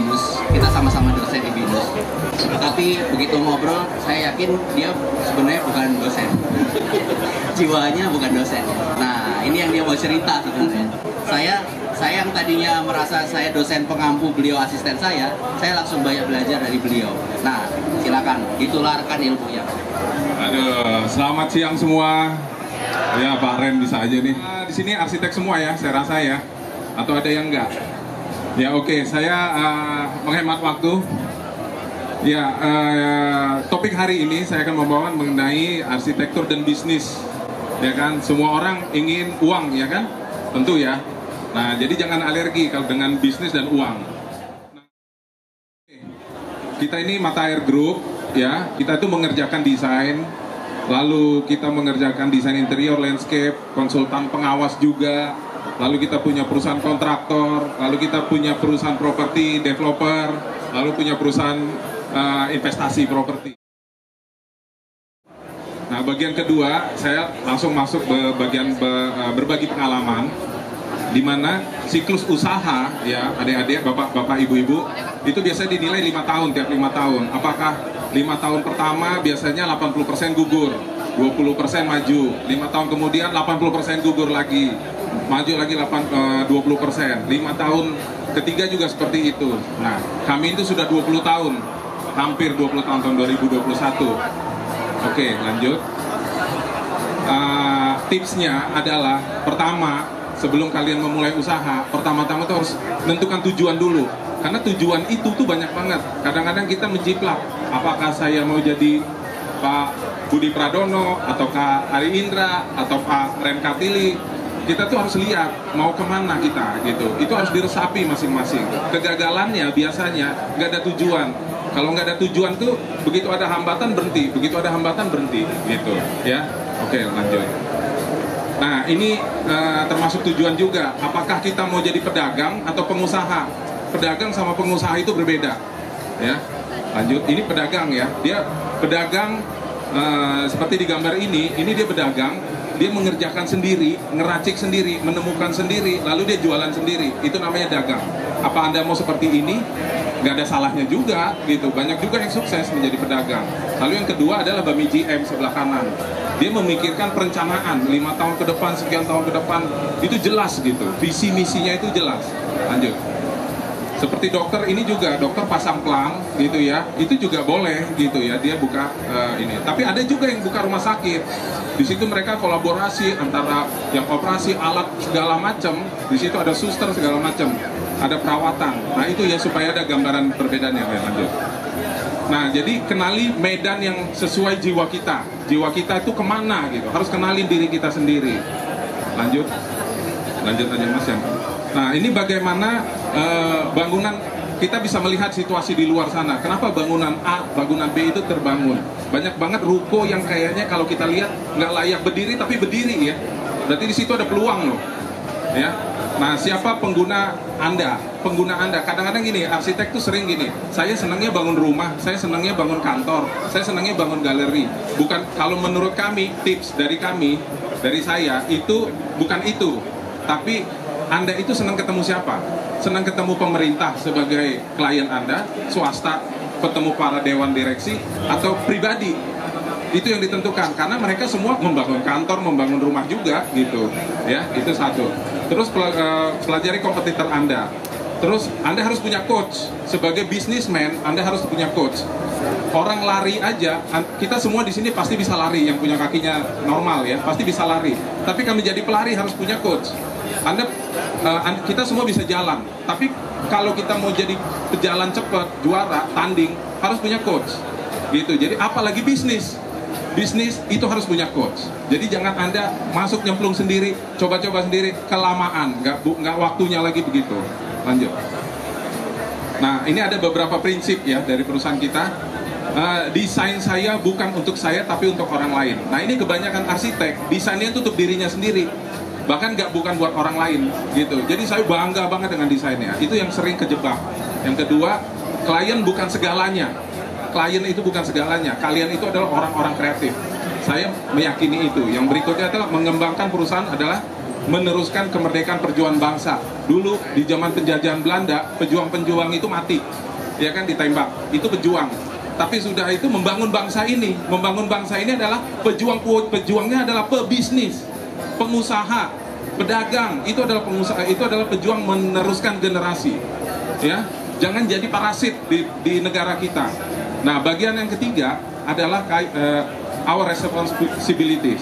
BINUS, kita sama-sama dosen di BINUS. Tapi begitu ngobrol, saya yakin dia sebenarnya bukan dosen. Jiwanya bukan dosen. Nah, ini yang dia mau cerita sebenarnya. Saya yang tadinya merasa saya dosen pengampu, beliau asisten saya langsung banyak belajar dari beliau. Nah, silakan ditularkan ilmunya. Aduh, selamat siang semua. Ya, Pak Ren bisa aja nih. Di sini arsitek semua ya, saya rasa ya. Atau ada yang enggak? Ya oke, saya menghemat waktu. Ya, topik hari ini saya akan membawakan mengenai arsitektur dan bisnis. Ya kan, semua orang ingin uang ya kan? Tentu ya. Nah, jadi jangan alergi kalau dengan bisnis dan uang. Nah, kita ini Mata Air Group ya, kita itu mengerjakan desain, lalu kita mengerjakan desain interior, landscape, konsultan pengawas juga, lalu kita punya perusahaan kontraktor, lalu kita punya perusahaan properti developer, lalu punya perusahaan investasi properti. Nah, bagian kedua saya langsung masuk ke bagian berbagi pengalaman, di mana siklus usaha ya adik-adik, bapak-bapak, ibu-ibu itu biasanya dinilai 5 tahun, tiap 5 tahun. Apakah 5 tahun pertama biasanya 80% gugur, 20% maju, 5 tahun kemudian 80% gugur lagi, maju lagi 20%, 5 tahun ketiga juga seperti itu. Nah, kami itu sudah 20 tahun, hampir 20 tahun, tahun 2021. Oke, lanjut. Tipsnya adalah, pertama, sebelum kalian memulai usaha, pertama-tama tuh harus menentukan tujuan dulu. Karena tujuan itu tuh banyak banget. Kadang-kadang kita menjiplak, apakah saya mau jadi Pak Budi Pradono, ataukah Ari Indra, atau Pak Ren Kartili. Kita tuh harus lihat mau kemana kita gitu. Itu harus diresapi masing-masing. Kegagalannya biasanya nggak ada tujuan. Kalau nggak ada tujuan tuh, begitu ada hambatan berhenti, begitu ada hambatan berhenti gitu ya. Oke, lanjut. Nah, ini termasuk tujuan juga. Apakah kita mau jadi pedagang atau pengusaha? Pedagang sama pengusaha itu berbeda. Ya, lanjut. Ini pedagang ya. Dia pedagang seperti di gambar ini dia pedagang. Dia mengerjakan sendiri, ngeracik sendiri, menemukan sendiri, lalu dia jualan sendiri. Itu namanya dagang. Apa Anda mau seperti ini? Nggak ada salahnya juga, gitu. Banyak juga yang sukses menjadi pedagang. Lalu yang kedua adalah Bami GM sebelah kanan. Dia memikirkan perencanaan 5 tahun ke depan, sekian tahun ke depan, itu jelas gitu. Visi misinya itu jelas. Lanjut. Seperti dokter ini juga, dokter pasang pelang gitu ya, itu juga boleh gitu ya, dia buka ini. Tapi ada juga yang buka rumah sakit. Di situ mereka kolaborasi antara yang operasi, alat segala macam. Di situ ada suster segala macam, ada perawatan. Nah itu ya supaya ada gambaran perbedaannya. Lanjut. Nah jadi kenali medan yang sesuai jiwa kita. Jiwa kita itu kemana gitu. Harus kenalin diri kita sendiri. Lanjut. Lanjut aja Mas ya. Nah ini bagaimana bangunan, kita bisa melihat situasi di luar sana. Kenapa bangunan A, bangunan B itu terbangun? Banyak banget ruko yang kayaknya kalau kita lihat nggak layak berdiri tapi berdiri ya. Berarti di situ ada peluang loh. Ya. Nah siapa pengguna Anda? Pengguna Anda kadang-kadang gini, arsitek tuh sering gini. Saya senangnya bangun rumah, saya senangnya bangun kantor, saya senangnya bangun galeri. Bukan, kalau menurut kami, tips dari kami, dari saya itu bukan itu. Tapi Anda itu senang ketemu siapa? Senang ketemu pemerintah sebagai klien Anda, swasta, ketemu para dewan direksi, atau pribadi? Itu yang ditentukan, karena mereka semua membangun kantor, membangun rumah juga, gitu. Ya, itu satu. Terus pelajari kompetitor Anda. Terus Anda harus punya coach. Sebagai businessman, Anda harus punya coach. Orang lari aja, kita semua di sini pasti bisa lari, yang punya kakinya normal ya, pasti bisa lari. Tapi kami jadi pelari harus punya coach. Kita semua bisa jalan, tapi kalau kita mau jadi pejalan cepat, juara, tanding, harus punya coach, gitu. Jadi apalagi bisnis itu harus punya coach. Jadi jangan Anda masuk nyemplung sendiri, coba-coba sendiri, kelamaan, nggak waktunya lagi begitu. Lanjut. Nah ini ada beberapa prinsip ya dari perusahaan kita. Desain saya bukan untuk saya tapi untuk orang lain. Nah ini kebanyakan arsitek desainnya itu untuk dirinya sendiri, bahkan bukan buat orang lain gitu. Jadi saya bangga banget dengan desainnya. Itu yang sering kejebak. Yang kedua, klien bukan segalanya. Klien itu bukan segalanya. Kalian itu adalah orang-orang kreatif. Saya meyakini itu. Yang berikutnya adalah mengembangkan perusahaan adalah meneruskan kemerdekaan perjuangan bangsa. Dulu di zaman penjajahan Belanda, pejuang-pejuang itu mati, ya kan, ditembak. Itu pejuang. Tapi sudah itu membangun bangsa ini. Membangun bangsa ini adalah pejuangnya adalah pebisnis, pengusaha, pedagang. Itu adalah pengusaha, itu adalah pejuang meneruskan generasi. Ya, jangan jadi parasit di negara kita. Nah, bagian yang ketiga adalah our responsibilities.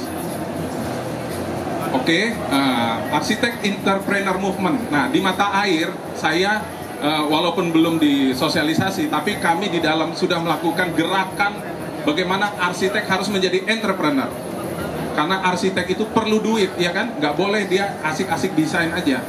Oke, arsitek entrepreneur movement. Nah, di mata air saya walaupun belum disosialisasi, tapi kami di dalam sudah melakukan gerakan bagaimana arsitek harus menjadi entrepreneur. Karena arsitek itu perlu duit, ya kan? Nggak boleh dia asik-asik desain aja.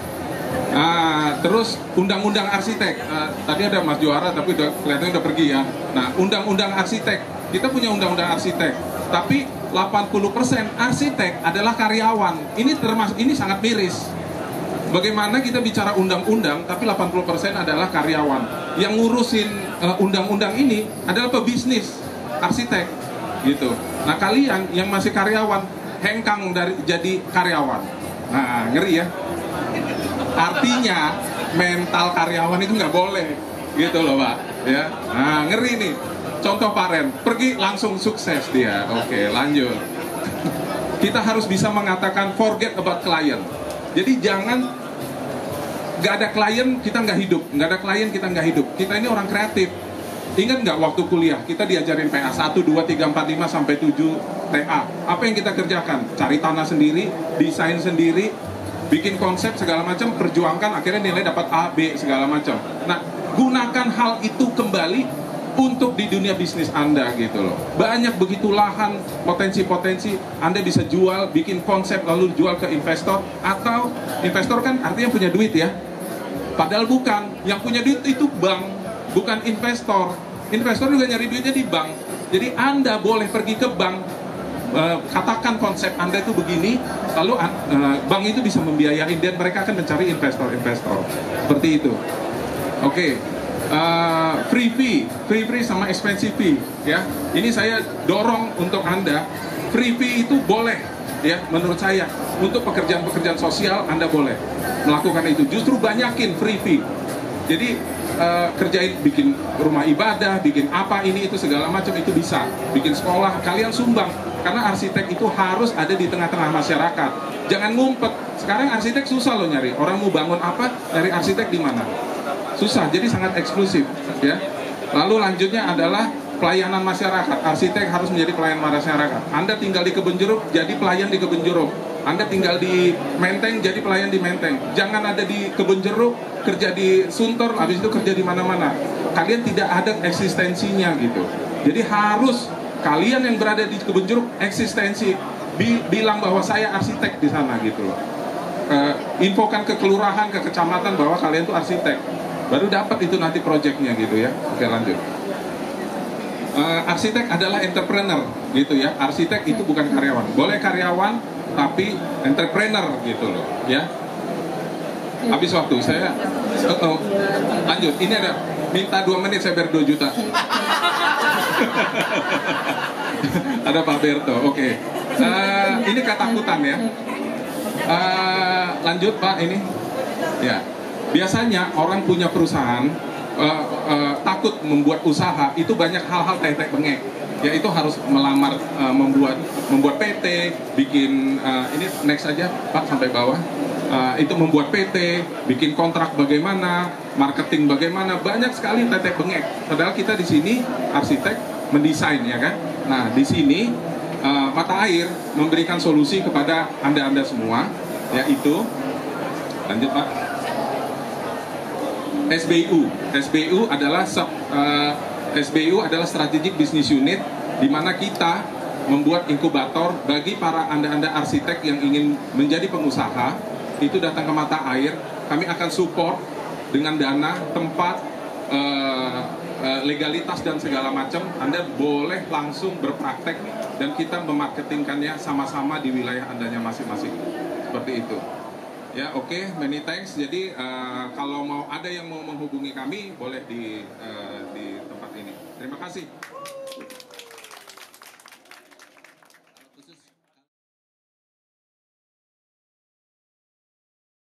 Terus undang-undang arsitek. Tadi ada Mas Juara, tapi kelihatannya udah pergi ya. Nah, undang-undang arsitek. Kita punya undang-undang arsitek, tapi 80% arsitek adalah karyawan. Ini sangat miris. Bagaimana kita bicara undang-undang, tapi 80% adalah karyawan. Yang ngurusin undang-undang ini adalah pebisnis, arsitek, gitu. Nah, kalian yang masih karyawan, hengkang dari jadi karyawan. Nah, ngeri ya. Artinya mental karyawan itu nggak boleh, gitu loh Pak. Ya, nah ngeri nih. Contoh Pak Ren, pergi langsung sukses dia. Oke, lanjut. Kita harus bisa mengatakan forget about client. Jadi jangan nggak ada klien kita nggak hidup, nggak ada klien kita nggak hidup. Kita ini orang kreatif. Ingat nggak waktu kuliah kita diajarin PA 1, 2, 3, 4, 5 sampai 7 TA. Apa yang kita kerjakan? Cari tanah sendiri, desain sendiri, bikin konsep segala macam, perjuangkan, akhirnya nilai dapat A, B segala macam. Nah, gunakan hal itu kembali untuk di dunia bisnis Anda gitu loh. Banyak begitu lahan, potensi-potensi Anda bisa jual, bikin konsep lalu jual ke investor. Atau investor kan artinya punya duit ya. Padahal bukan, yang punya duit itu bank, bukan investor. Investor juga nyari duitnya di bank. Jadi Anda boleh pergi ke bank, katakan konsep Anda itu begini, lalu bank itu bisa membiayain dan mereka akan mencari investor-investor. Seperti itu. Oke. Free fee sama expensive fee, ya. Ini saya dorong untuk Anda. Free fee itu boleh, ya, menurut saya. Untuk pekerjaan-pekerjaan sosial Anda boleh melakukan itu. Justru banyakin free fee. Jadi kerjain, bikin rumah ibadah, bikin apa ini itu segala macam itu bisa. Bikin sekolah, kalian sumbang. Karena arsitek itu harus ada di tengah-tengah masyarakat. Jangan ngumpet. Sekarang arsitek susah loh nyari. Orang mau bangun apa, nyari arsitek di mana? Susah, jadi sangat eksklusif, ya. Lalu lanjutnya adalah pelayanan masyarakat. Arsitek harus menjadi pelayan masyarakat. Anda tinggal di Kebonjeruk, jadi pelayan di Kebonjeruk. Anda tinggal di Menteng, jadi pelayan di Menteng. Jangan ada di Kebonjeruk, kerja di Sunter, habis itu kerja di mana-mana. Kalian tidak ada eksistensinya gitu. Jadi harus kalian yang berada di Kebonjeruk eksistensi, bilang bahwa saya arsitek di sana gitu loh. Infokan ke kelurahan, ke kecamatan bahwa kalian tuh arsitek. Baru dapat itu nanti proyeknya gitu ya. Oke, lanjut. Arsitek adalah entrepreneur gitu ya. Arsitek itu bukan karyawan. Boleh karyawan tapi entrepreneur gitu loh, ya. Habis waktu saya. Lanjut. Ini ada minta 2 menit saya bayar 2 juta. Ada Pak Berto. Oke. Ini ketakutan ya. Lanjut Pak ini. Ya. Biasanya orang punya perusahaan takut membuat usaha itu banyak hal-hal tetek bengek. Ya itu harus melamar, membuat PT, bikin ini next aja Pak sampai bawah. Itu membuat PT, bikin kontrak bagaimana, marketing bagaimana, banyak sekali tetek bengek. Padahal kita di sini arsitek mendesain ya kan. Nah di sini mata air memberikan solusi kepada anda semua, yaitu lanjut Pak. SBU adalah SBU adalah Strategic Business Unit, di mana kita membuat inkubator bagi para anda arsitek yang ingin menjadi pengusaha. Itu datang ke mata air, kami akan support dengan dana, tempat, legalitas dan segala macam. Anda boleh langsung berpraktek dan kita memarketingkannya sama-sama di wilayah andanya masing-masing. Seperti itu. Ya, oke, many thanks. Jadi kalau mau ada yang mau menghubungi kami boleh di tempat ini. Terima kasih.